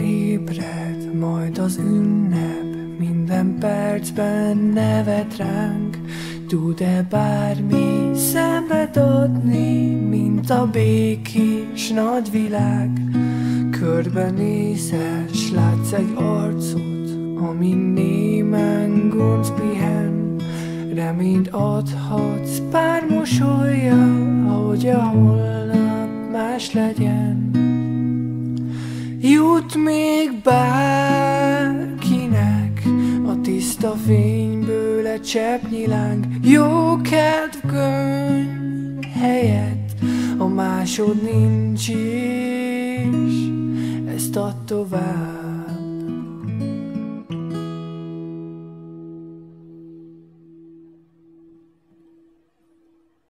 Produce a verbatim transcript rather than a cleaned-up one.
felébred majd az ünnep, minden percben nevet ránk. Tud-e bármi szenved adni, mint a békés nagyvilág? Körbenézel, s látsz egy arcot, ami némán gonc pihen. Reményt adhatsz pár mosollyal, hogy a holnap más legyen. Jut még bárkinek a tiszta fényből egy cseppnyi láng, jó kedv könny helyett a másod nincs is, ezt add tovább.